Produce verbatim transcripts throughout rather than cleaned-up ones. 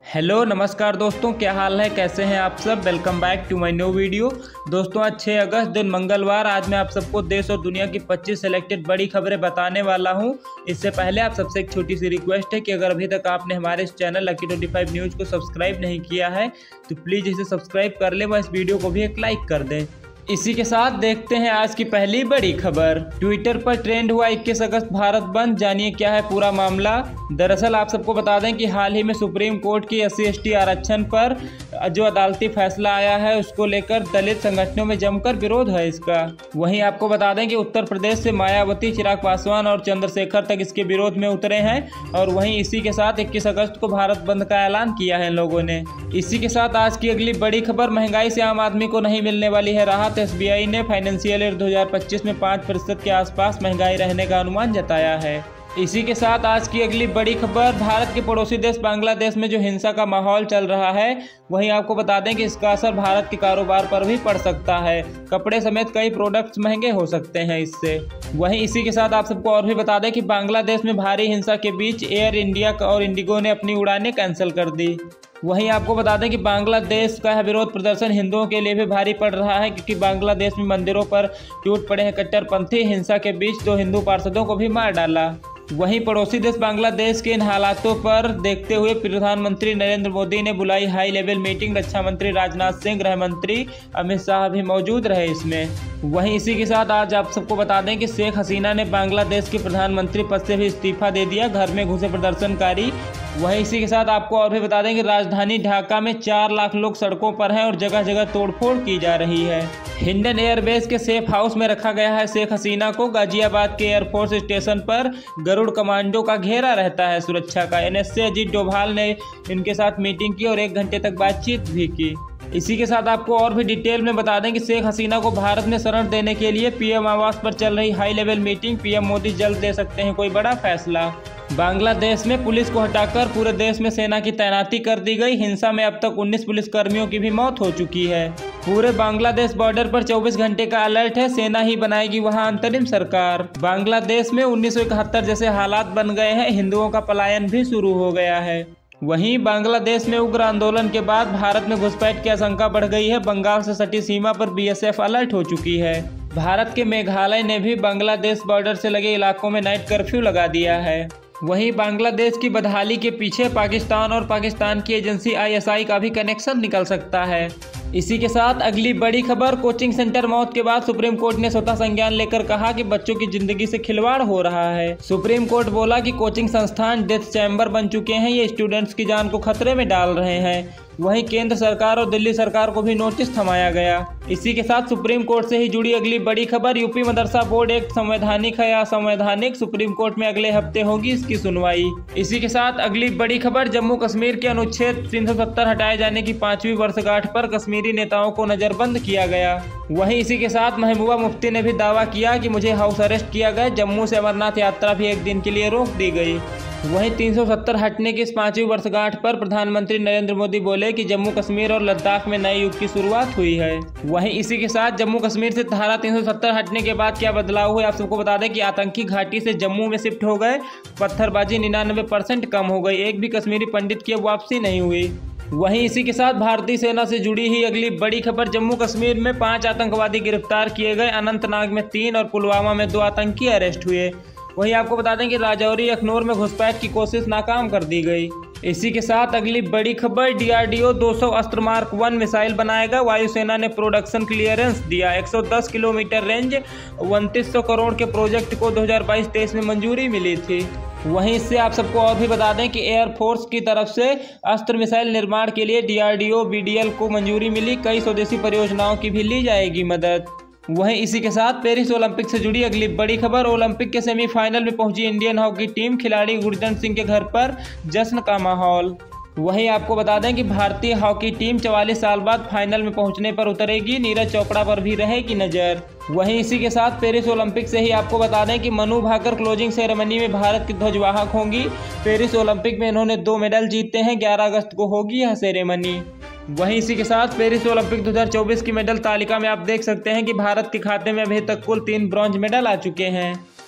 Hello नमस्कार दोस्तों, क्या हाल है, कैसे हैं आप सब। Welcome back to my new video. दोस्तों आज छह अगस्त दिन मंगलवार, आज मैं आप सबको देश और दुनिया की पच्चीस सेलेक्टेड बड़ी खबरें बताने वाला हूं। इससे पहले आप सबसे एक छोटी सी रिक्वेस्ट है कि अगर अभी तक आपने हमारे इस channel lucky twenty five news को सब्सक्राइब नहीं किया है तो प्लीज़ इसे सब्सक्राइब कर लें व इस वीडियो को भी एक लाइक कर दें। इसी के साथ देखते हैं आज की पहली बड़ी खबर। ट्विटर पर ट्रेंड हुआ इक्कीस अगस्त भारत बंद, जानिए क्या है पूरा मामला। दरअसल आप सबको बता दें कि हाल ही में सुप्रीम कोर्ट की एस सी एस टी आरक्षण पर जो अदालती फैसला आया है उसको लेकर दलित संगठनों में जमकर विरोध है इसका। वहीं आपको बता दें कि उत्तर प्रदेश से मायावती, चिराग पासवान और चंद्रशेखर तक इसके विरोध में उतरे हैं और वहीं इसी के साथ इक्कीस अगस्त को भारत बंद का ऐलान किया है इन लोगों ने। इसी के साथ आज की अगली बड़ी खबर, महंगाई से आम आदमी को नहीं मिलने वाली है राहत। एस बी आई ने फाइनेंशियल ईयर दो हज़ार पच्चीस में पाँच प्रतिशत के आसपास महंगाई रहने का अनुमान जताया है। इसी के साथ आज की अगली बड़ी खबर, भारत के पड़ोसी देश बांग्लादेश में जो हिंसा का माहौल चल रहा है, वहीं आपको बता दें कि इसका असर भारत के कारोबार पर भी पड़ सकता है। कपड़े समेत कई प्रोडक्ट्स महंगे हो सकते हैं इससे। वहीं इसी के साथ आप सबको और भी बता दें कि बांग्लादेश में भारी हिंसा के बीच एयर इंडिया और इंडिगो ने अपनी उड़ानें कैंसिल कर दी। वहीं आपको बता दें कि बांग्लादेश का विरोध प्रदर्शन हिंदुओं के लिए भी भारी पड़ रहा है, क्योंकि बांग्लादेश में मंदिरों पर टूट पड़े हैं कट्टरपंथी। हिंसा के बीच दो हिंदू पार्षदों को भी मार डाला। वहीं पड़ोसी देश बांग्लादेश के इन हालातों पर देखते हुए प्रधानमंत्री नरेंद्र मोदी ने बुलाई हाई लेवल मीटिंग। रक्षा मंत्री राजनाथ सिंह, गृह मंत्री अमित शाह भी मौजूद रहे इसमें। वहीं इसी के साथ आज आप सबको बता दें कि शेख हसीना ने बांग्लादेश के प्रधानमंत्री पद से भी इस्तीफा दे दिया, घर में घुसे प्रदर्शनकारी। वहीं इसी के साथ आपको और भी बता दें कि राजधानी ढाका में चार लाख लोग सड़कों पर हैं और जगह जगह तोड़फोड़ की जा रही है। हिंडन एयरबेस के सेफ हाउस में रखा गया है शेख हसीना को। गाजियाबाद के एयरफोर्स स्टेशन पर गरुड़ कमांडो का घेरा रहता है सुरक्षा का। N S A Ajit Doval ने इनके साथ मीटिंग की और एक घंटे तक बातचीत भी की। इसी के साथ आपको और भी डिटेल में बता दें कि शेख हसीना को भारत में शरण देने के लिए पीएम आवास पर चल रही high level meeting. PM Modi जल्द ले सकते हैं कोई बड़ा फैसला। बांग्लादेश में पुलिस को हटाकर पूरे देश में सेना की तैनाती कर दी गई। हिंसा में अब तक उन्नीस पुलिसकर्मियों की भी मौत हो चुकी है। पूरे बांग्लादेश बॉर्डर पर चौबीस घंटे का अलर्ट है, सेना ही बनाएगी वहां अंतरिम सरकार। बांग्लादेश में उन्नीस सौ इकहत्तर जैसे हालात बन गए हैं, हिंदुओं का पलायन भी शुरू हो गया है। वहीं बांग्लादेश में उग्र आंदोलन के बाद भारत में घुसपैठ की आशंका बढ़ गई है। बंगाल से सटी सीमा पर बी एस एफ अलर्ट हो चुकी है। भारत के मेघालय ने भी बांग्लादेश बॉर्डर से लगे इलाकों में नाइट कर्फ्यू लगा दिया है। वहीं बांग्लादेश की बदहाली के पीछे पाकिस्तान और पाकिस्तान की एजेंसी आई एस आई का भी कनेक्शन निकल सकता है। इसी के साथ अगली बड़ी खबर, कोचिंग सेंटर मौत के बाद सुप्रीम कोर्ट ने स्वतः संज्ञान लेकर कहा कि बच्चों की जिंदगी से खिलवाड़ हो रहा है। सुप्रीम कोर्ट बोला कि कोचिंग संस्थान डेथ चैम्बर बन चुके हैं, ये स्टूडेंट्स की जान को खतरे में डाल रहे हैं। वहीं केंद्र सरकार और दिल्ली सरकार को भी नोटिस थमाया गया। इसी के साथ सुप्रीम कोर्ट से ही जुड़ी अगली बड़ी खबर, यूपी मदरसा बोर्ड एक्ट संवैधानिक है या असंवैधानिक, सुप्रीम कोर्ट में अगले हफ्ते होगी इसकी सुनवाई। इसी के साथ अगली बड़ी खबर, जम्मू कश्मीर के अनुच्छेद तीन सौ सत्तर हटाए जाने की पांचवी वर्षगांठ पर कश्मीरी नेताओं को नजरबंद किया गया। वहीं इसी के साथ महबूबा मुफ्ती ने भी दावा किया कि मुझे हाउस अरेस्ट किया गया। जम्मू से अमरनाथ यात्रा भी एक दिन के लिए रोक दी गई। वहीं तीन सौ सत्तर हटने की इस पांचवी वर्षगांठ पर प्रधानमंत्री नरेंद्र मोदी बोले कि जम्मू कश्मीर और लद्दाख में नए युग की शुरुआत हुई है। वहीं इसी के साथ जम्मू कश्मीर से धारा तीन सौ सत्तर हटने के बाद क्या बदलाव हुए, आप सबको बता दें कि आतंकी घाटी से जम्मू में शिफ्ट हो गए। पत्थरबाजी निन्यानवे परसेंट कम हो गई, एक भी कश्मीरी पंडित की वापसी नहीं हुई। वहीं इसी के साथ भारतीय सेना से जुड़ी ही अगली बड़ी खबर, जम्मू कश्मीर में पांच आतंकवादी गिरफ्तार किए गए। अनंतनाग में तीन और पुलवामा में दो आतंकी अरेस्ट हुए। वहीं आपको बता दें कि राजौरी अखनूर में घुसपैठ की कोशिश नाकाम कर दी गई। इसी के साथ अगली बड़ी खबर, डी आर डी ओ दो सौ अस्त्र मार्क वन मिसाइल बनाएगा। वायुसेना ने प्रोडक्शन क्लियरेंस दिया। एक सौ दस किलोमीटर रेंज उनतीस सौ करोड़ के प्रोजेक्ट को दो हज़ार बाईस तेईस में मंजूरी मिली थी। वहीं इससे आप सबको और भी बता दें कि एयरफोर्स की तरफ से अस्त्र मिसाइल निर्माण के लिए D R D O B D L को मंजूरी मिली। कई स्वदेशी परियोजनाओं की भी ली जाएगी मदद। वहीं इसी के साथ पेरिस ओलंपिक से जुड़ी अगली बड़ी खबर, ओलंपिक के सेमीफाइनल में पहुंची इंडियन हॉकी टीम। खिलाड़ी गुरजंत सिंह के घर पर जश्न का माहौल। वहीं आपको बता दें कि भारतीय हॉकी टीम चवालीस साल बाद फाइनल में पहुंचने पर उतरेगी। नीरज चोपड़ा पर भी रहेगी नजर। वहीं इसी के साथ पेरिस ओलंपिक से ही आपको बता दें कि मनु भाकर क्लोजिंग सेरेमनी में भारत की ध्वजवाहक होंगी। पेरिस ओलंपिक में इन्होंने दो मेडल जीते हैं। ग्यारह अगस्त को होगी यह सेरेमनी। वहीं इसी के साथ पेरिस ओलंपिक दो हज़ार चौबीस की मेडल तालिका में आप देख सकते हैं कि भारत के खाते में अभी तक कुल तीन ब्रॉन्ज मेडल आ चुके हैं।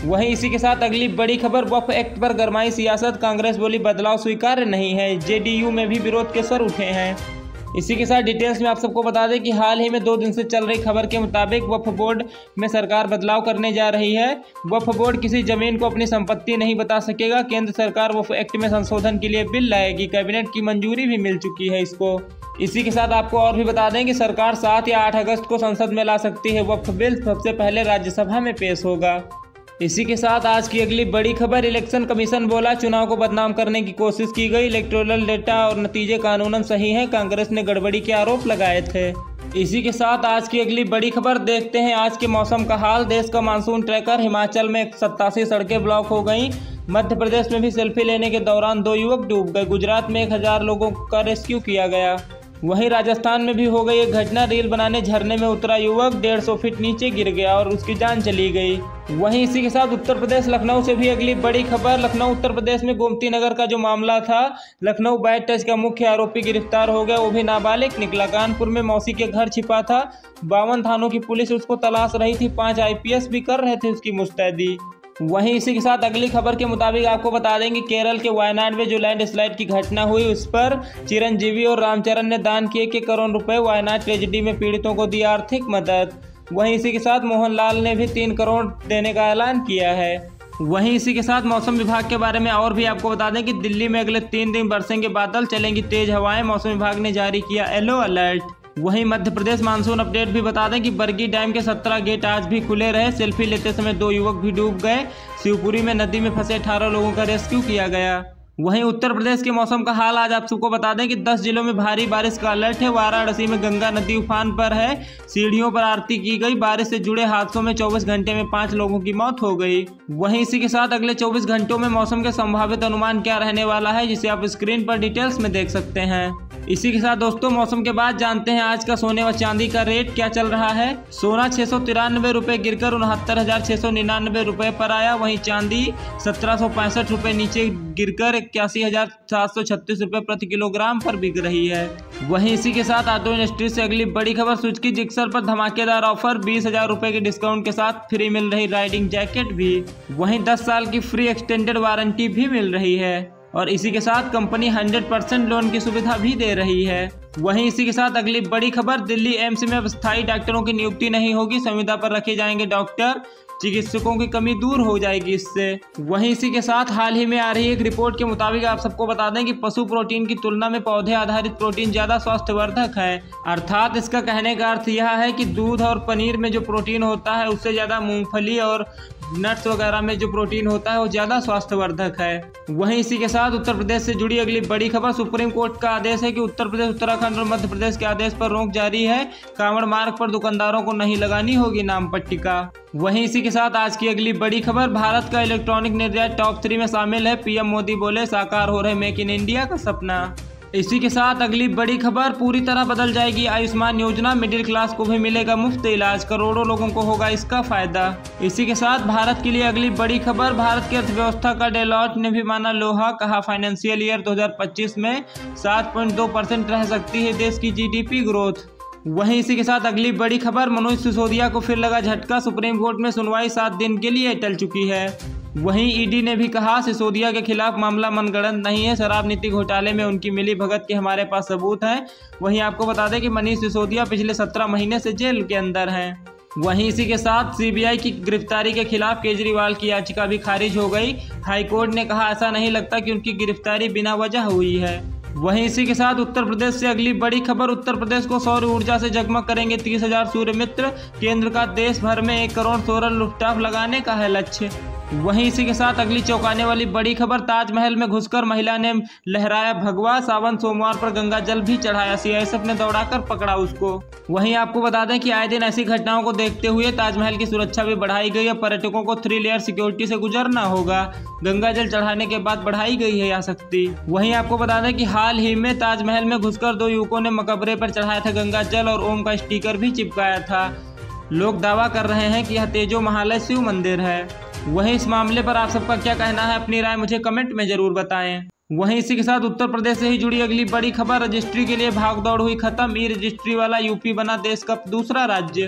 वहीं इसी के साथ अगली बड़ी खबर, वक्फ एक्ट पर गरमाई सियासत, कांग्रेस बोली बदलाव स्वीकार्य नहीं है, जेडीयू में भी विरोध के स्वर उठे हैं। इसी के साथ डिटेल्स में आप सबको बता दें कि हाल ही में दो दिन से चल रही खबर के मुताबिक वक्फ बोर्ड में सरकार बदलाव करने जा रही है। वक्फ बोर्ड किसी जमीन को अपनी संपत्ति नहीं बता सकेगा। केंद्र सरकार वक्फ एक्ट में संशोधन के लिए बिल लाएगी, कैबिनेट की मंजूरी भी मिल चुकी है इसको। इसी के साथ आपको और भी बता दें कि सरकार सात या आठ अगस्त को संसद में ला सकती है वक्फ बिल, सबसे पहले राज्यसभा में पेश होगा। इसी के साथ आज की अगली बड़ी खबर, इलेक्शन कमीशन बोला चुनाव को बदनाम करने की कोशिश की गई, इलेक्टोरल डेटा और नतीजे कानूनन सही हैं, कांग्रेस ने गड़बड़ी के आरोप लगाए थे। इसी के साथ आज की अगली बड़ी खबर देखते हैं आज के मौसम का हाल। देश का मानसून ट्रैकर, हिमाचल में सत्तासी सड़कें ब्लॉक हो गई, मध्य प्रदेश में भी सेल्फी लेने के दौरान दो युवक डूब गए, गुजरात में एक हजार लोगों का रेस्क्यू किया गया। वहीं राजस्थान में भी हो गई एक घटना, रील बनाने झरने में उतरा युवक डेढ़ सौ फीट नीचे गिर गया और उसकी जान चली गई। वहीं इसी के साथ उत्तर प्रदेश लखनऊ से भी अगली बड़ी खबर, लखनऊ उत्तर प्रदेश में गोमती नगर का जो मामला था, लखनऊ बैट टच का मुख्य आरोपी गिरफ्तार हो गया, वो भी नाबालिग निकला। कानपुर में मौसी के घर छिपा था, बावन थानों की पुलिस उसको तलाश रही थी, पाँच आई पी एस भी कर रहे थे उसकी मुस्तैदी। वहीं इसी के साथ अगली खबर के मुताबिक आपको बता देंगे केरल के वायनाड में जो लैंडस्लाइड की घटना हुई उस पर चिरंजीवी और रामचरण ने दान किए के करोड़ रुपए, वायनाड ट्रेजेडी में पीड़ितों को दी आर्थिक मदद। वहीं इसी के साथ मोहनलाल ने भी तीन करोड़ देने का ऐलान किया है। वहीं इसी के साथ मौसम विभाग के बारे में और भी आपको बता दें कि दिल्ली में अगले तीन दिन बरसेंगे बादल, चलेंगी तेज हवाएं, मौसम विभाग ने जारी किया येलो अलर्ट। वहीं मध्य प्रदेश मानसून अपडेट भी बता दें कि बरगी डैम के सत्रह गेट आज भी खुले रहे, सेल्फी लेते समय दो युवक भी डूब गए, शिवपुरी में नदी में फंसे अठारह लोगों का रेस्क्यू किया गया। वहीं उत्तर प्रदेश के मौसम का हाल आज आप सबको बता दें कि दस जिलों में भारी बारिश का अलर्ट है, वाराणसी में गंगा नदी उफान पर है, सीढ़ियों पर आरती की गई, बारिश से जुड़े हादसों में चौबीस घंटे में पाँच लोगों की मौत हो गई। वहीं इसी के साथ अगले चौबीस घंटों में मौसम के संभावित अनुमान क्या रहने वाला है, जिसे आप स्क्रीन पर डिटेल्स में देख सकते हैं। इसी के साथ दोस्तों मौसम के बाद जानते हैं आज का सोने व चांदी का रेट क्या चल रहा है। सोना छह सौ तिरानवे रुपये गिरकर उनहत्तर हजार छह सौ निन्यानवे रुपये पर आया। वहीं चांदी सत्रह सौ पैंसठ रुपये नीचे गिरकर इक्यासी हजार सात सौ छत्तीस रुपये प्रति किलोग्राम पर बिक रही है। वहीं इसी के साथ ऑटो इंडस्ट्री से अगली बड़ी खबर, सुजुकी जिक्सर पर धमाकेदार ऑफर, बीस हजार रुपये के डिस्काउंट के साथ फ्री मिल रही राइडिंग जैकेट भी। वहीं दस साल की फ्री एक्सटेंडेड वारंटी भी मिल रही है और इसी के साथ कंपनी सौ परसेंट लोन की सुविधा भी दे रही है। वहीं इसी के साथ अगली बड़ी खबर, दिल्ली एम्स में अब स्थायी डॉक्टरों की नियुक्ति नहीं होगी, संविदा पर रखे जाएंगे डॉक्टर, चिकित्सकों की कमी दूर हो जाएगी इससे। वहीं इसी के साथ हाल ही में आ रही एक रिपोर्ट के मुताबिक आप सबको बता दें कि पशु प्रोटीन की तुलना में पौधे आधारित प्रोटीन ज़्यादा स्वास्थ्यवर्धक है। अर्थात इसका कहने का अर्थ यह है कि दूध और पनीर में जो प्रोटीन होता है उससे ज़्यादा मूंगफली और नट्स वगैरह में जो प्रोटीन होता है वो ज़्यादा स्वास्थ्यवर्धक है। वहीं इसी के साथ उत्तर प्रदेश से जुड़ी अगली बड़ी खबर, सुप्रीम कोर्ट का आदेश है कि उत्तर प्रदेश, उत्तराखंड और मध्य प्रदेश के आदेश पर रोक जारी है, कांवड़ मार्ग पर दुकानदारों को नहीं लगानी होगी नाम पट्टिका। वहीं इसी के साथ आज की अगली बड़ी खबर, भारत का इलेक्ट्रॉनिक निर्यात टॉप थ्री में शामिल है, पीएम मोदी बोले साकार हो रहे मेक इन इंडिया का सपना। इसी के साथ अगली बड़ी खबर, पूरी तरह बदल जाएगी आयुष्मान योजना, मिडिल क्लास को भी मिलेगा मुफ्त इलाज, करोड़ों लोगों को होगा इसका फायदा। इसी के साथ भारत के लिए अगली बड़ी खबर, भारत की अर्थव्यवस्था का डेलॉट ने भी माना लोहा, कहा फाइनेंशियल ईयर दो हज़ार पच्चीस में सात पॉइंट दो परसेंट रह सकती है देश की जीडीपी ग्रोथ। वहीं इसी के साथ अगली बड़ी खबर, मनोज सिसोदिया को फिर लगा झटका, सुप्रीम कोर्ट में सुनवाई सात दिन के लिए टल चुकी है। वहीं ईडी ने भी कहा सिसोदिया के खिलाफ मामला मनगढ़ंत नहीं है, शराब नीति घोटाले में उनकी मिली भगत के हमारे पास सबूत हैं। वहीं आपको बता दें कि मनीष सिसोदिया पिछले सत्रह महीने से जेल के अंदर हैं। वहीं इसी के साथ सीबीआई की गिरफ्तारी के खिलाफ केजरीवाल की याचिका भी खारिज हो गई। हाईकोर्ट ने कहा ऐसा नहीं लगता कि उनकी गिरफ्तारी बिना वजह हुई है। वहीं इसी के साथ उत्तर प्रदेश से अगली बड़ी खबर, उत्तर प्रदेश को सौर ऊर्जा से जगमग करेंगे तीस हजार सूर्य मित्र, केंद्र का देश भर में एक करोड़ सोलर रूफटॉप लगाने का है लक्ष्य। वहीं इसी के साथ अगली चौंकाने वाली बड़ी खबर, ताजमहल में घुसकर महिला ने लहराया भगवा, सावन सोमवार पर गंगा जल भी चढ़ाया, सीआईएसएफ ने दौड़ाकर पकड़ा उसको। वहीं आपको बता दें कि आए दिन ऐसी घटनाओं को देखते हुए ताजमहल की सुरक्षा भी बढ़ाई गई है, पर्यटकों को थ्री लेयर सिक्योरिटी से गुजरना होगा, गंगा जल चढ़ाने के बाद बढ़ाई गई है यह सख्ती। वहीं आपको बता दें कि हाल ही में ताजमहल में घुसकर दो युवकों ने मकबरे पर चढ़ाया था गंगा जल और ओम का स्टिकर भी चिपकाया था। लोग दावा कर रहे हैं कि यह तेजो महालय शिव मंदिर है। वहीं इस मामले पर आप सबका क्या कहना है, अपनी राय मुझे कमेंट में जरूर बताएं। वहीं इसी के साथ उत्तर प्रदेश से ही जुड़ी अगली बड़ी खबर, रजिस्ट्री के लिए भागदौड़ हुई खत्म, ई रजिस्ट्री वाला यूपी बना देश का दूसरा राज्य।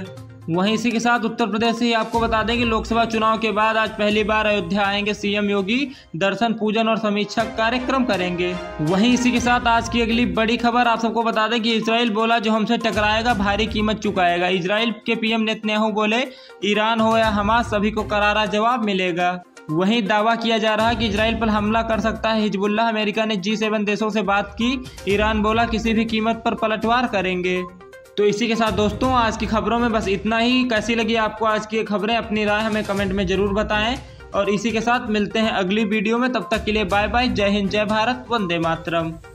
वहीं इसी के साथ उत्तर प्रदेश से ही आपको बता दें कि लोकसभा चुनाव के बाद आज पहली बार अयोध्या आएंगे सीएम योगी, दर्शन पूजन और समीक्षा कार्यक्रम करेंगे। वहीं इसी के साथ आज की अगली बड़ी खबर आप सबको बता दें कि इजराइल बोला जो हमसे टकराएगा भारी कीमत चुकाएगा। इजराइल के पीएम नेतन्याहू बोले ईरान हो या हमास सभी को करारा जवाब मिलेगा। वहीं दावा किया जा रहा है कि इजराइल पर हमला कर सकता है हिजबुल्लाह। अमेरिका ने जी सेवन देशों से बात की, ईरान बोला किसी भी कीमत पर पलटवार करेंगे। तो इसी के साथ दोस्तों आज की खबरों में बस इतना ही। कैसी लगी आपको आज की खबरें, अपनी राय हमें कमेंट में ज़रूर बताएं। और इसी के साथ मिलते हैं अगली वीडियो में, तब तक के लिए बाय बाय। जय हिंद, जय भारत, वंदे मातरम।